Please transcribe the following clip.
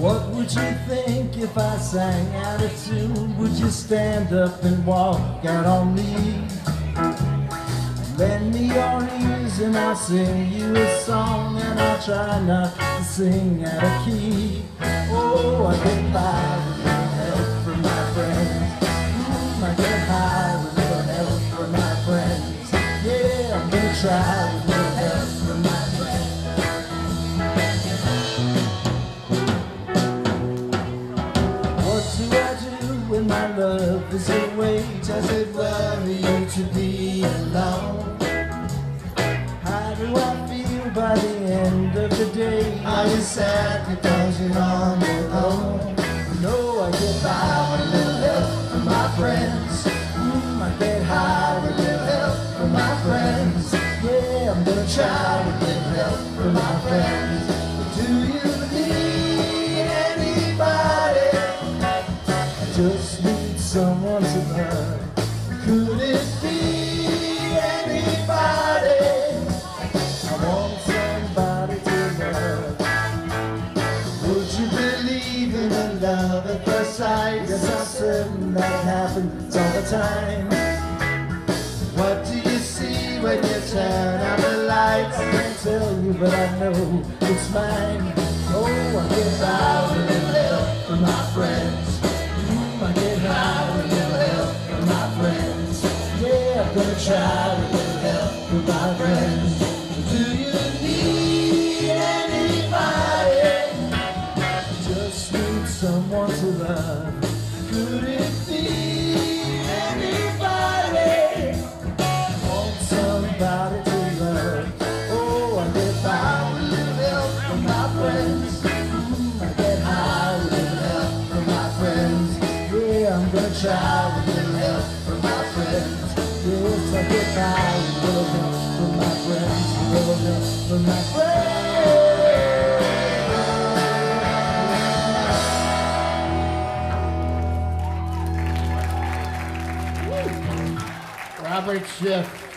What would you think if I sang out of tune? Would you stand up and walk out on me? Lend me your ears and I'll sing you a song, and I'll try not to sing out of key. Oh, I get by with little help from my friends. I get high with little help from my friends. Yeah, I'm gonna try with little help from my friends. What do I do when my love is away? Does it worry you to be alone? How do I feel by the end of the day? Are you sad because you're on your own? No, I get by with a little help from my friends. I get high with a little help from my friends. Yeah, I'm gonna try with a little help from my friends. But do you need anybody? I just need someone to love. Could it be anybody? I want somebody to love. Would you believe in a love at first sight? Yes, I'm certain that happens all the time. What do you see when you turn out the lights? I can't tell you, but I know it's mine. Oh, I get by with a little help from my friends. I get high with a little help from my friends. Yeah, I'm gonna try with a little help from my friends. Do you need anybody? I just need someone to love. Could it be anybody? I want somebody to love. Oh, I get by with a little help from my friends. I get high with a little help from my friends. Yeah, I'm gonna try with a little help from my friends. Yes, I get by with a little help from my friends. A little help from my friends. Robert Schiff.